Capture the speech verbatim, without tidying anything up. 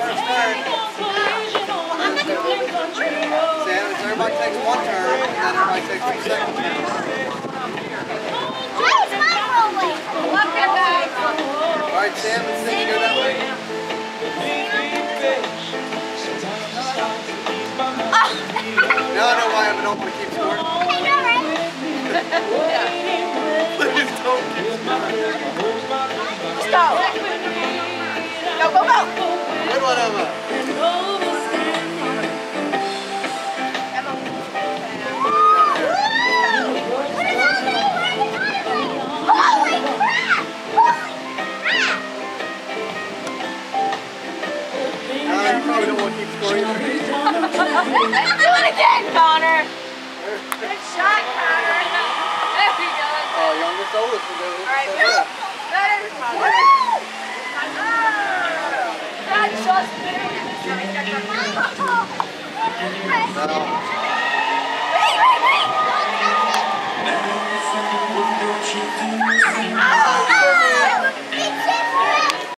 first turn. Sam, it's everybody takes one turn, and then everybody takes the second turn. Alright, Sam, let's see you go that way. Now I know why I don't want to keep score. Please don't keep score. Let's go. Go, go, go. Good one, Emma. Probably don't want to keep scoring. Do it again, Connor. Good shot, Connor. There we go. Oh, youngest, oldest will do it. All right, go. There's Connor. That's just big. No.